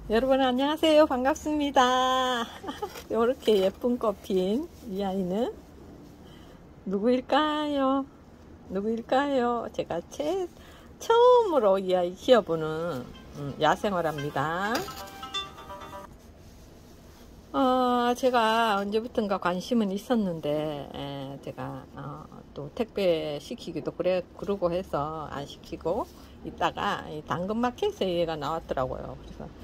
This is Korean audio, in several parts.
여러분 안녕하세요. 반갑습니다. 이렇게 예쁜 꽃 핀 이 아이는 누구일까요? 누구일까요? 제가 처음으로 이 아이 키워보는 야생화랍니다. 제가 언제부턴가 관심은 있었는데 제가 또 택배 시키기도 그러고 해서 안 시키고 있다가 당근마켓에 얘가 나왔더라고요.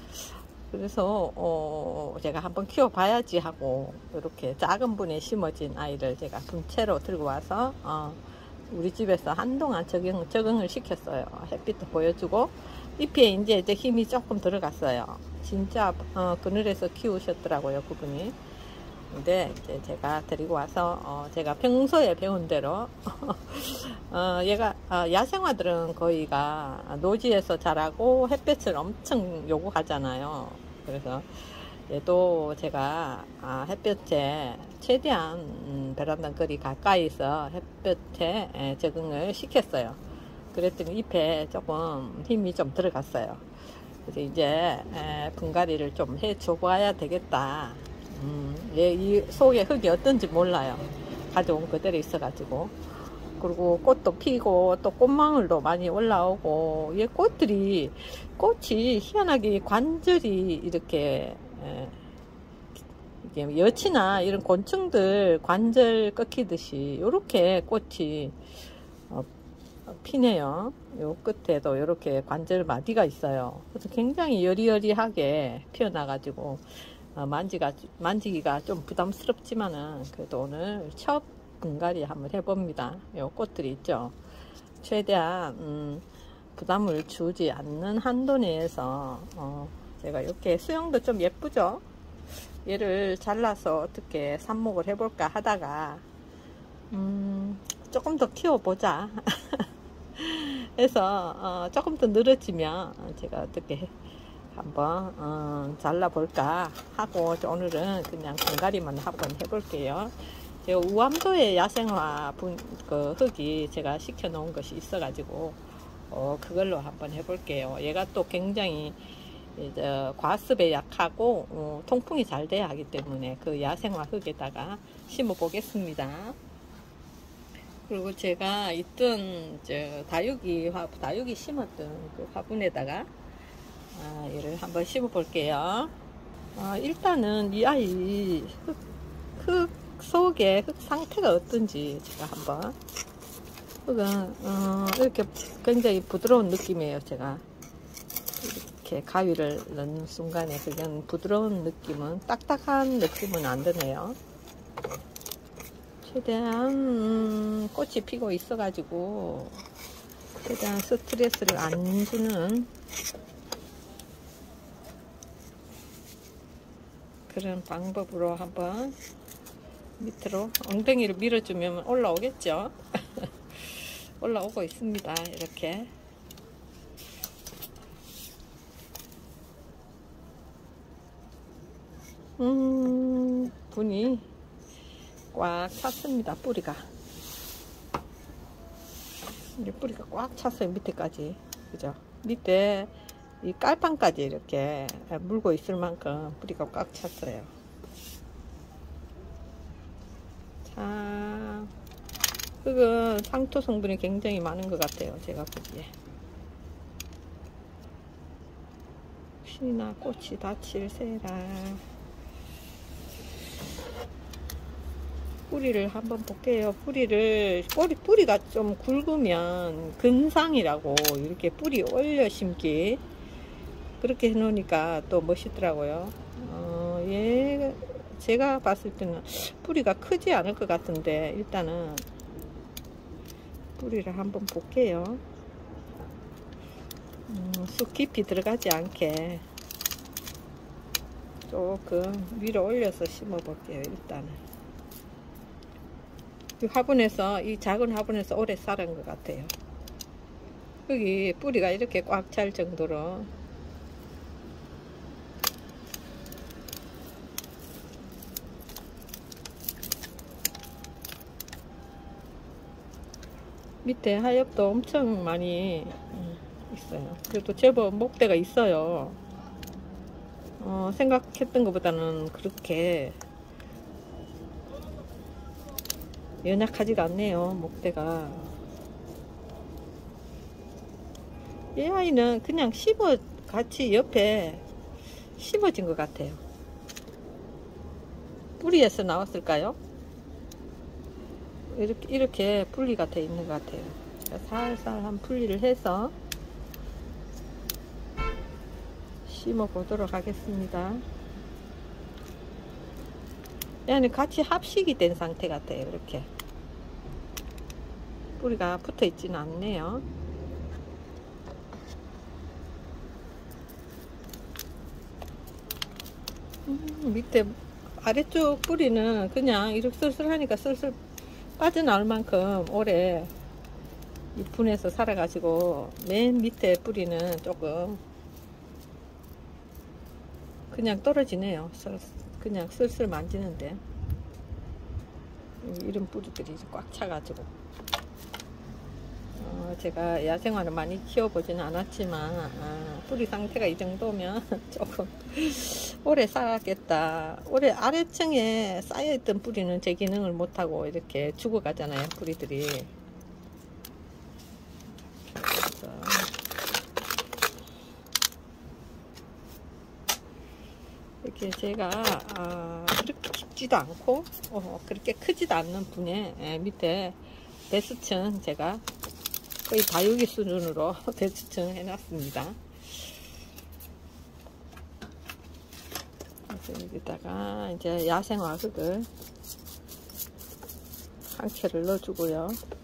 그래서 제가 한번 키워봐야지 하고 이렇게 작은 분에 심어진 아이를 제가 분채로 들고 와서 우리 집에서 한동안 적응을 시켰어요. 햇빛도 보여주고 잎에 이제 힘이 조금 들어갔어요. 진짜 그늘에서 키우셨더라고요, 그분이. 근데 이제 제가 데리고 와서 제가 평소에 배운 대로 얘가 야생화들은 거의가 노지에서 자라고 햇볕을 엄청 요구하잖아요. 그래서 얘도 제가 햇볕에 최대한 베란다 거리 가까이서 햇볕에 적응을 시켰어요. 그랬더니 잎에 조금 힘이 좀 들어갔어요. 그래서 이제 분갈이를 좀 해줘 봐야 되겠다. 얘 이 속에 흙이 어떤지 몰라요. 가져온 그대로 있어가지고. 그리고 꽃도 피고 또 꽃망울도 많이 올라오고 얘 꽃이 희한하게 관절이 이렇게 이게 여치나 이런 곤충들 관절 꺾이듯이 이렇게 꽃이 피네요. 요 끝에도 이렇게 관절 마디가 있어요. 그래서 굉장히 여리여리하게 피어나가지고 만지기가 좀 부담스럽지만은 그래도 오늘 첫 분갈이 한번 해봅니다. 요 꽃들이 있죠. 최대한 부담을 주지 않는 한도 내에서 제가 이렇게 수영도 좀 예쁘죠. 얘를 잘라서 어떻게 삽목을 해볼까 하다가 조금 더 키워보자 해서 조금 더 늘어지면 제가 어떻게 한번 잘라볼까 하고 오늘은 그냥 분갈이만 한번 해볼게요. 제가 우암도에 야생화 그 흙이 제가 시켜 놓은 것이 있어 가지고 그걸로 한번 해볼게요. 얘가 또 굉장히 과습에 약하고 통풍이 잘 돼야 하기 때문에 그 야생화 흙에다가 심어 보겠습니다. 그리고 제가 있던 다육이 심었던 그 화분에다가 얘를 한번 심어 볼게요. 일단은 이 아이 흙 속에 흙 상태가 어떤지 제가 한번. 흙은 이렇게 굉장히 부드러운 느낌이에요. 제가 이렇게 가위를 넣는 순간에 그냥 부드러운 느낌은, 딱딱한 느낌은 안 드네요. 최대한 꽃이 피고 있어 가지고 최대한 스트레스를 안 주는 그런 방법으로 한번 밑으로 엉덩이를 밀어주면 올라오겠죠. 올라오고 있습니다. 이렇게 분이 꽉 찼습니다. 뿌리가 꽉 찼어요. 밑에까지. 그죠? 밑에 이 깔판까지 이렇게 물고 있을 만큼 뿌리가 꽉 찼어요. 자, 흙은 상토 성분이 굉장히 많은 것 같아요. 제가 보기에. 혹시나 꽃이 다칠세라. 뿌리를 한번 볼게요. 뿌리가 좀 굵으면 근상이라고 이렇게 뿌리 올려 심기 그렇게 해놓으니까 또 멋있더라고요. 얘 제가 봤을 때는 뿌리가 크지 않을 것 같은데 일단은 뿌리를 한번 볼게요. 쑥 깊이 들어가지 않게 조금 위로 올려서 심어 볼게요. 일단은 이 작은 화분에서 오래 살은 것 같아요. 여기 뿌리가 이렇게 꽉 찰 정도로 밑에 하엽도 엄청 많이 있어요. 그래도 제법 목대가 있어요. 생각했던 것보다는 그렇게 연약하지가 않네요. 목대가. 이 아이는 그냥 같이 옆에 심어진 것 같아요. 뿌리에서 나왔을까요? 이렇게 분리가 돼 있는 것 같아요. 살살 한 분리를 해서 심어 보도록 하겠습니다. 얘는 같이 합식이 된 상태 같아요. 이렇게 뿌리가 붙어 있지는 않네요. 밑에 아래쪽 뿌리는 그냥 이렇게 쓸쓸하니까 쓸쓸 빠져나올 만큼 오래 이 분에서 살아가지고 맨 밑에 뿌리는 조금 그냥 떨어지네요. 그냥 슬슬 만지는데 이런 뿌리들이 꽉 차가지고 제가 야생화를 많이 키워보지는 않았지만 뿌리 상태가 이 정도면 조금 오래 살았겠다. 오래 아래층에 쌓여있던 뿌리는 제 기능을 못하고 이렇게 죽어가잖아요. 뿌리들이. 그래서 이렇게 제가 그렇게 깊지도 않고 그렇게 크지도 않는 분의 밑에 배수층 제가 거의 다육이 수준으로 배수층 해놨습니다. 그래서 여기다가 이제 야생화 흙을 한 켜를 넣어주고요.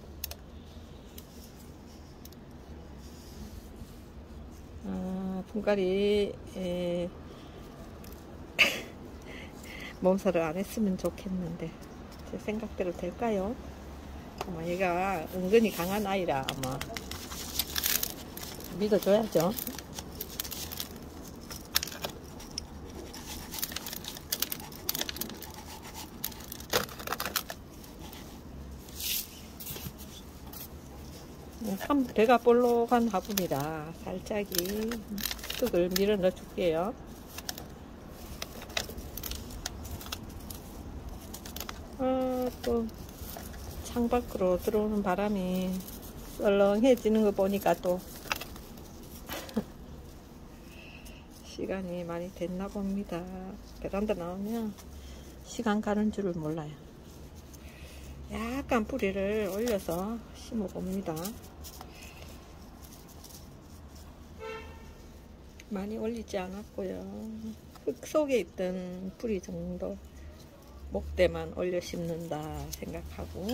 분갈이 몸살을 안 했으면 좋겠는데 제 생각대로 될까요? 아마 얘가 은근히 강한 아이라 아마 믿어줘야죠. 배가 볼록한 화분이라 살짝이 흙을 밀어 넣어 줄게요. 또 창밖으로 들어오는 바람이 썰렁해지는 거 보니까 또 시간이 많이 됐나 봅니다. 베란다 나오면 시간 가는 줄을 몰라요. 약간 뿌리를 올려서 심어 봅니다. 많이 올리지 않았고요. 흙 속에 있던 뿌리 정도 목대만 올려 심는다 생각하고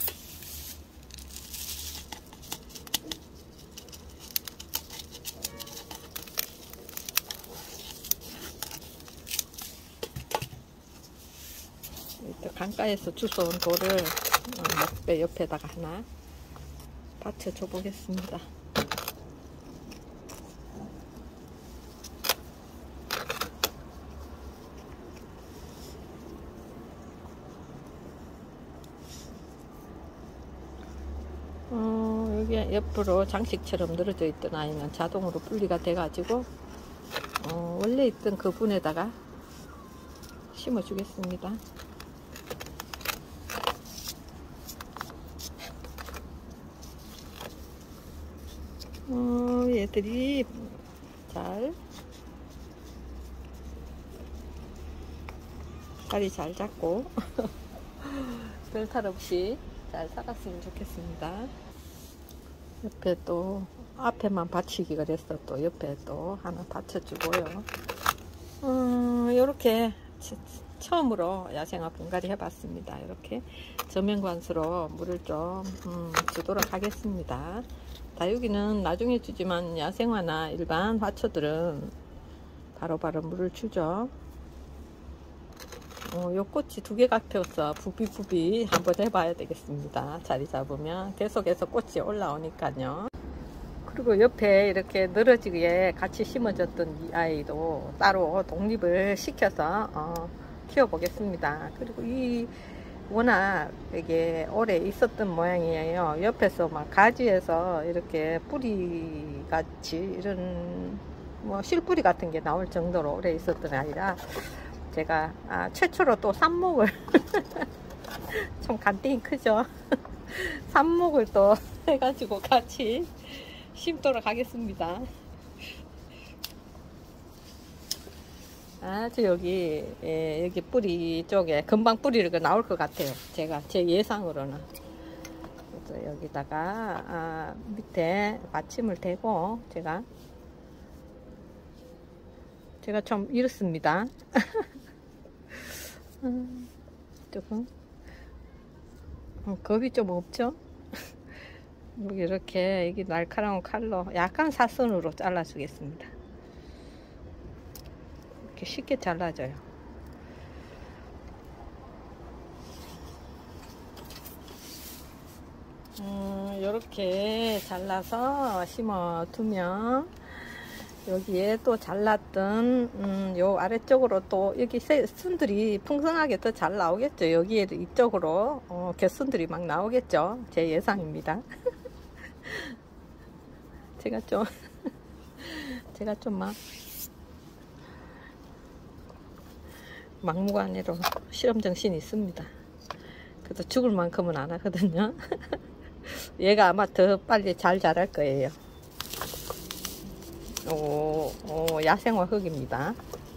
강가에서 주워온 돌을 목대 옆에다가 하나 받쳐줘 보겠습니다. 여기 옆으로 장식처럼 늘어져 있던 아이는 자동으로 분리가 돼 가지고 원래 있던 그 분에다가 심어 주겠습니다. 얘들이 자리 잘 잡고 별탈 없이 잘 살았으면 좋겠습니다. 옆에 또 앞에만 받치기가 됐어. 또 옆에 또 하나 받쳐주고요. 이렇게 처음으로 야생화 분갈이 해봤습니다. 이렇게 저면관수로 물을 좀 주도록 하겠습니다. 다육이는 나중에 주지만 야생화나 일반 화초들은 바로바로 물을 주죠. 요 꽃이 2개가 펴서 부비부비 한번 해봐야 되겠습니다. 자리 잡으면 계속해서 꽃이 올라오니까요. 그리고 옆에 이렇게 늘어지게 같이 심어졌던 이 아이도 따로 독립을 시켜서 키워 보겠습니다. 그리고 이 워낙 이게 오래 있었던 모양이에요. 옆에서 막 가지에서 이렇게 뿌리 같이 이런 뭐 실뿌리 같은 게 나올 정도로 오래 있었던 아이라 제가 최초로 또 삽목을 좀 간땡이 크죠. 삽목을 또 해가지고 같이 심도록 하겠습니다. 아주 여기 여기 뿌리 쪽에 금방 뿌리가 나올 것 같아요. 제가 제 예상으로는. 그래서 여기다가 밑에 받침을 대고 제가 좀 이렇습니다. 조금 겁이 좀 없죠? 여기 이렇게 여기 날카로운 칼로 약간 사선으로 잘라 주겠습니다. 이렇게 쉽게 잘라져요. 이렇게 잘라서 심어 두면 여기에 또 잘랐던 요 아래쪽으로 또 여기 순들이 풍성하게 더 잘 나오겠죠. 여기에 이쪽으로 곁순들이 막 나오겠죠. 제 예상입니다. 제가 좀 막무가내로 실험 정신이 있습니다. 그래서 죽을 만큼은 안 하거든요. 얘가 아마 더 빨리 잘 자랄 거예요. 야생화 흙입니다.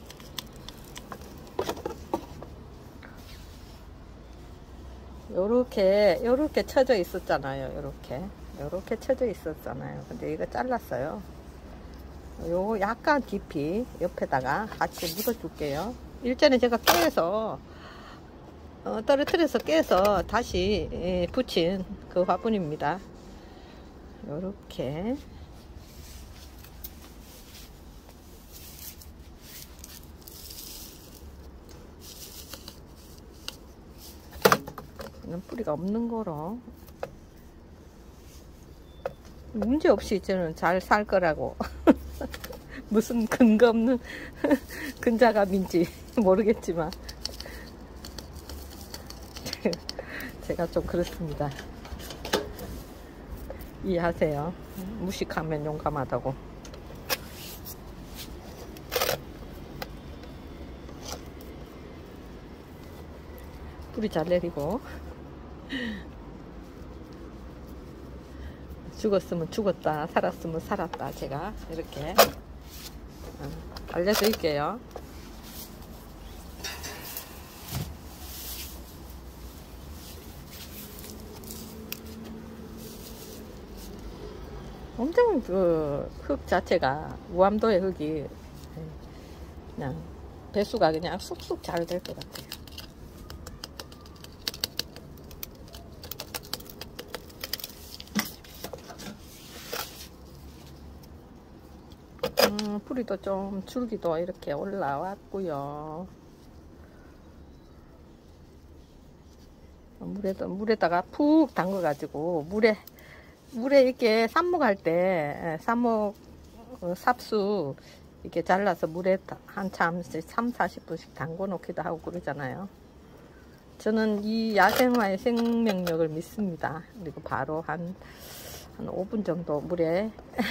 요렇게 쳐져 있었잖아요. 요렇게 쳐져 있었잖아요. 근데 이거 잘랐어요. 요 약간 깊이 옆에다가 같이 묻어 줄게요. 일전에 제가 깨서 떨어뜨려서 깨서 다시 붙인 그 화분입니다. 요렇게 뿌리가 없는 거로 문제없이 저는 잘 살 거라고 무슨 근거 없는 근자감인지 모르겠지만 제가 좀 그렇습니다. 이해하세요. 무식하면 용감하다고. 뿌리 잘 내리고 죽었으면 죽었다, 살았으면 살았다. 제가 이렇게 알려드릴게요. 엄청 그 흙 자체가 무암도의 흙이 그냥 배수가 그냥 쑥쑥 잘 될 것 같아요. 뿌리도 좀 줄기도 이렇게 올라왔고요. 물에다가 푹 담가 가지고 물에 이렇게 삽목할 때 삽수 이렇게 잘라서 물에 한참 3-40분씩 담궈 놓기도 하고 그러잖아요. 저는 이 야생화의 생명력을 믿습니다. 그리고 바로 한 5분 정도 물에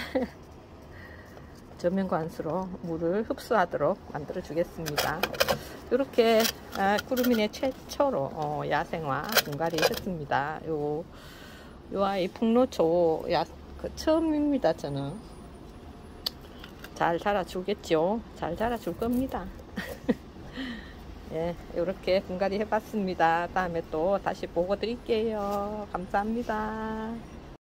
저면관수로 물을 흡수하도록 만들어 주겠습니다. 이렇게 구루미네 최초로 야생화 분갈이 했습니다. 요 아이 풍노초 처음입니다. 저는 잘 자라주겠죠. 잘 자라줄 겁니다. 예, 이렇게 분갈이 해봤습니다. 다음에 또 다시 보고 드릴게요. 감사합니다.